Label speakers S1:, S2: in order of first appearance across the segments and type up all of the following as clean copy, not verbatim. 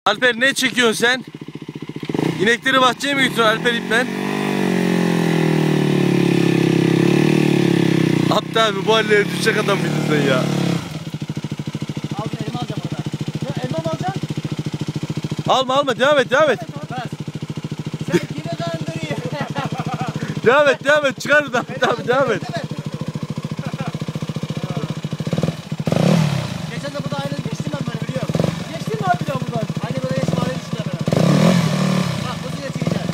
S1: Alper ne çekiyorsun sen? İnekleri bahçeye mi götürüyorsun Alper ipten? Abdi abi bu hallere düşecek adam mıydın sen ya?
S2: Al elma alacağım orada. Ya, elma mı alacaksın?
S1: Alma devam et.
S2: Sen kime kandırıyorsun?
S1: Devam et çıkar buradan abi devam et.
S2: Geçen de burada aynı geçtim ben böyle biliyorum. Geçtin mi abi daha buradan? Aynı böyle geçtim aynı düştüler beraber. Bak hızlıca çekeceğiz.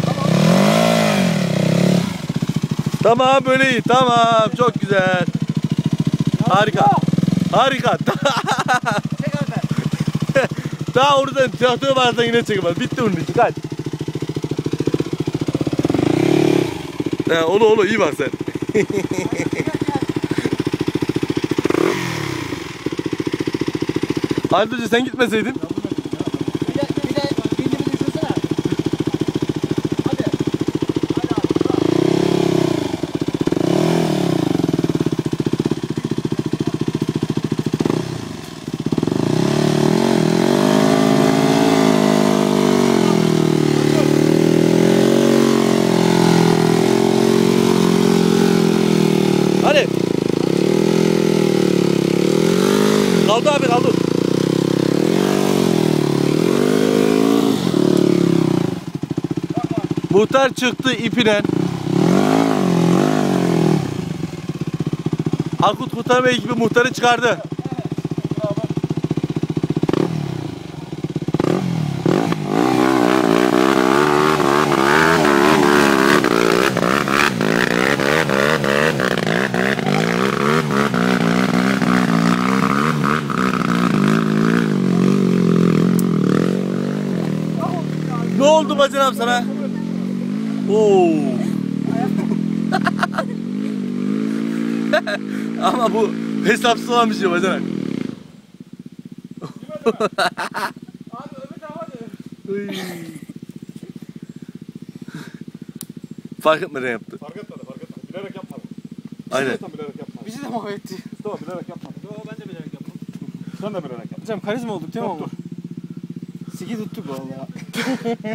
S2: Tamam.
S1: Tamam böyle iyi tamam çok güzel. Harika.
S2: Çek Alper.
S1: Daha oradan traktör varsa yine çekemez. Bitti onun için kaç. Oğlu iyi bak sen. Halbuki Hoca sen gitmeseydin.
S2: Bir de bindimi düşürsene. Hadi. Hadi abi.
S1: Hadi. Kaldı abi kaldı. Muhtar çıktı ipine. Akut kurtarma ekibi muhtarı çıkardı. Ne oldu bacanam sana? Oo. Ama bu hesapsız olan bir şey bacanak.
S2: Abi öbür tarafa dön.
S1: Fark etmeden yaptı.
S3: Fark etmedi. Bilerek yapmadı.
S1: Aynen.
S3: Bilerek yapmadı.
S2: Bizi de mahvetti.
S3: Mustafa bilerek yapmadı.
S2: Yo ben de bilerek yaptım.
S3: Sen de bilerek yaptın.
S2: Hocam karizma olduk değil mi?
S3: Dur.
S2: Siki tuttuk valla.